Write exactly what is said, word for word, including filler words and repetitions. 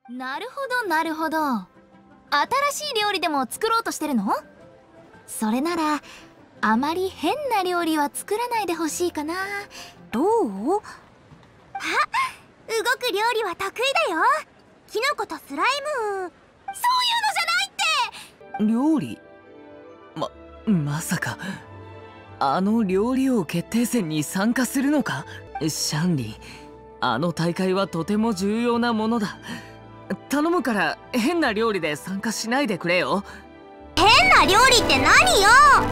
なるほどなるほど。新しい料理でも作ろうとしてるの？それならあまり変な料理は作らないでほしいかな。どう？あ、動く料理は得意だよ。キノコとスライム。そういうのじゃないって。 料理？ま、まさかあの料理王決定戦に参加するのか？シャンリー、あの大会はとても重要なものだ。頼むから変な料理で参加しないでくれよ。 変な料理って何よ。